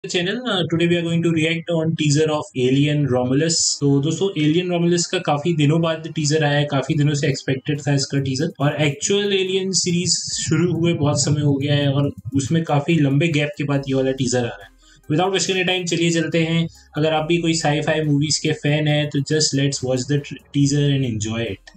Channel today we are going to react on teaser of Alien Romulus. तो दोस्तों alien Romulus का काफी दिनों बाद टीजर आया है, काफी दिनों से एक्सपेक्टेड था इसका टीजर, और एक्चुअल एलियन सीरीज शुरू हुए बहुत समय हो गया है और उसमें काफी लंबे गैप के बाद ये वाला टीजर आ रहा है। विदाउट वेस्टिंग एनी टाइम चलिए चलते हैं। अगर आप भी कोई साई-फाई मूवीज के फैन है तो just let's watch the teaser and enjoy it.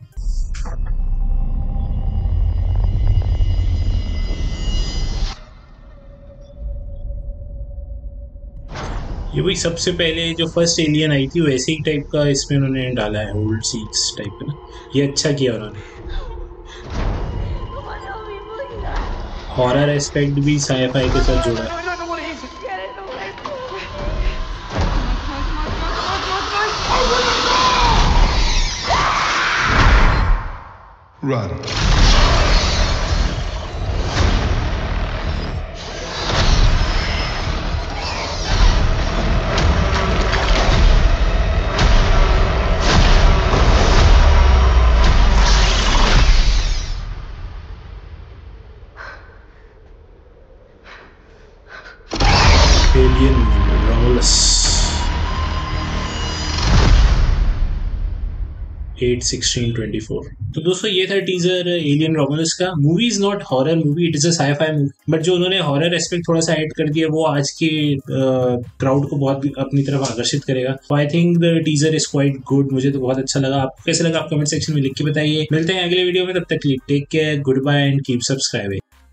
ये वही सबसे पहले जो फर्स्ट एलियन आई थी वैसे ही टाइप का इसमें उन्होंने डाला है, ओल्ड सीक्स टाइप का ना। ये अच्छा किया उन्होंने। हॉरर एस्पेक्ट भी साई-फाई के साथ जोड़ा है। Run. Alien Romulus 8/16/24। तो दोस्तों ये था टीजर एलियन रोमुलस का। Movie is not horror movie, it is a sci-fi movie, but जो उन्होंने हॉरर एस्पेक्ट थोड़ा सा ऐड कर दिया वो आज के क्राउड को बहुत अपनी तरफ आकर्षित करेगा। I think the teaser is quite good, मुझे तो बहुत अच्छा लगा। आपको कैसे लगा आप कमेंट सेक्शन में लिख के बताइए। मिलते हैं अगले वीडियो में, तब तक take care, goodbye and keep subscribing.